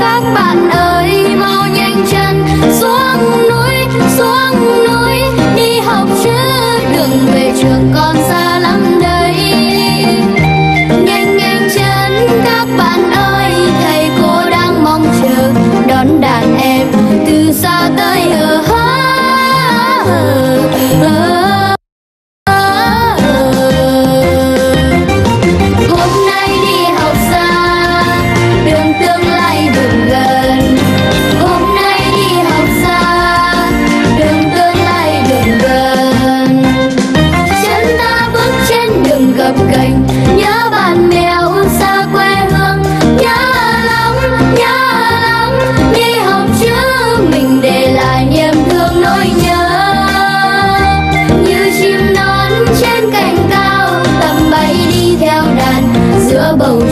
Các bạn ơi mau nhanh chân xuống núi đi học chứ đừng về trường còn xa lắm đây. Nhanh nhanh chân các bạn ơi, thầy cô đang mong chờ đón đàn em từ xa tới hôm nay đi học xa, đường tương lai đường gần. Hôm nay đi học xa, đường tương lai đường gần. Chân ta bước trên đường gập ghềnh, nhớ bạn bèo xa quê hương. Nhớ lắm đi học chứ mình để lại niềm thương nỗi nhớ. Như chim non trên cành cao, tầm bay đi theo đàn giữa bầu